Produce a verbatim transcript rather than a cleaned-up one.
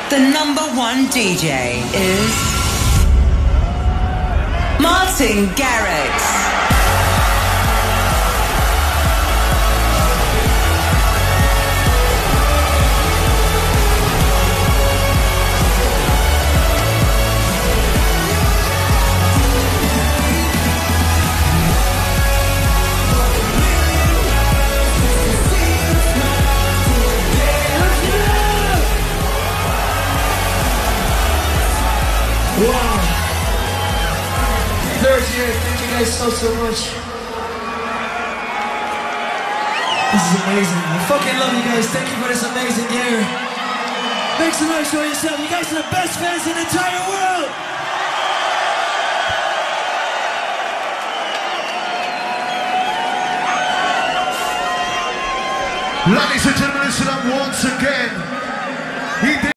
The number one D J is Martin Garrix. Wow. Third year, thank you guys so, so much. This is amazing. I fucking love you guys. Thank you for this amazing year. Make some noise for yourself. You guys are the best fans in the entire world. Ladies and gentlemen, listen up once again. He